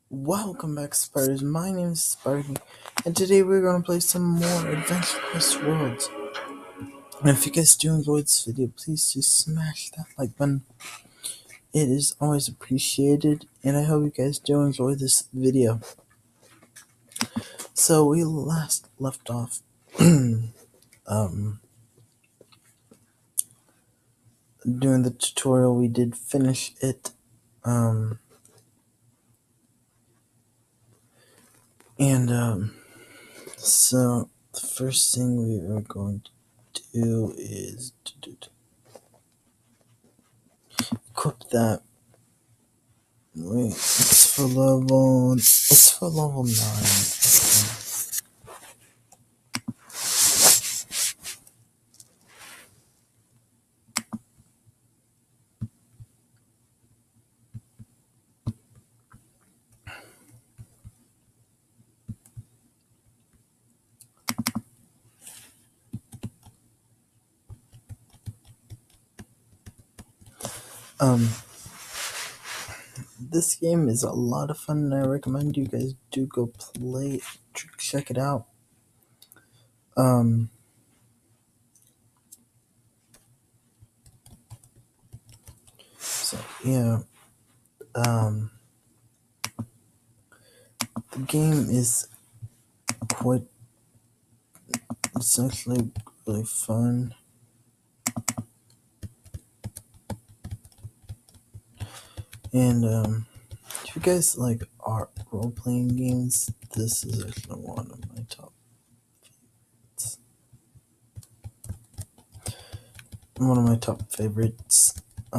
Welcome back, Spartans. My name is Sparky, and today we're going to play some more Adventure Quest Worlds. And if you guys do enjoy this video, please just smash that like button. It is always appreciated, and I hope you guys do enjoy this video. So we last left off doing the tutorial. We did finish it. So the first thing we are going to do is equip that. Wait, it's for level 9. This game is a lot of fun, and I recommend you guys do go play, check it out. So yeah, the game is quite, it's actually really fun. And if you guys like art role-playing games, this is actually one of my top favorites. One of my top favorites.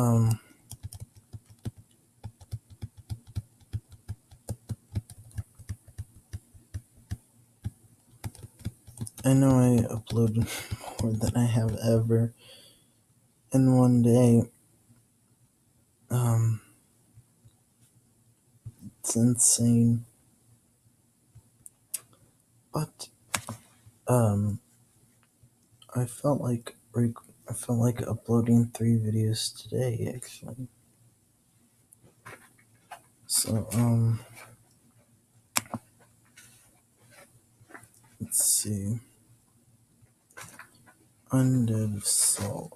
I know I uploaded more than I have ever in one day. It's insane. But I felt like uploading 3 videos today, actually. So let's see. Undead Soul.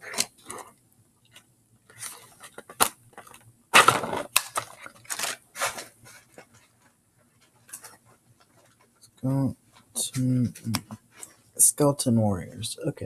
Skeleton Warriors. Okay.